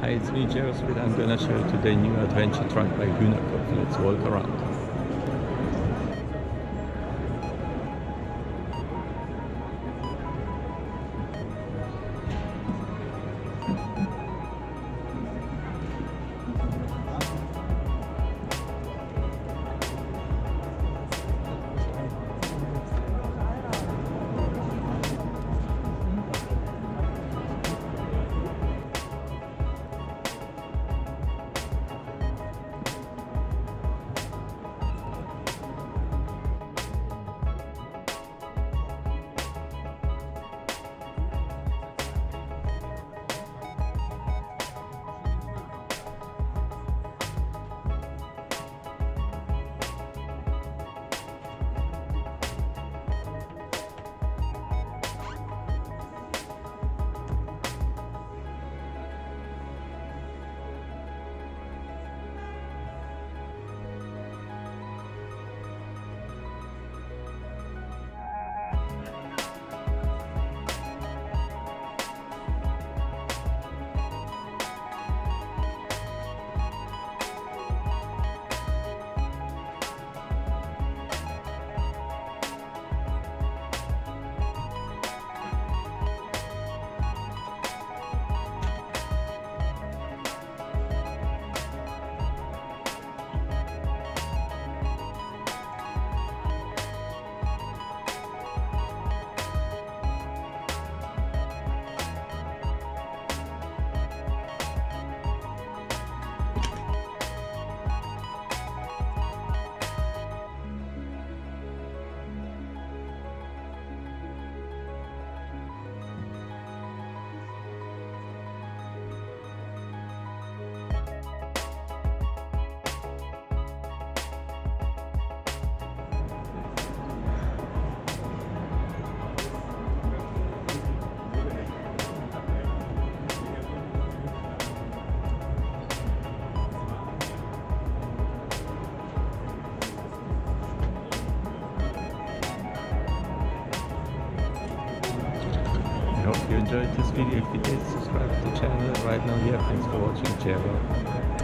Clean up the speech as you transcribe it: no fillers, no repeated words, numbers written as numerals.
Hi, it's me, Jaroslav. I'm gonna show you today new adventure truck by Hunakov. Let's walk around. I hope you enjoyed this video. If you did, subscribe to the channel. Right now, yeah, thanks for watching. Ciao.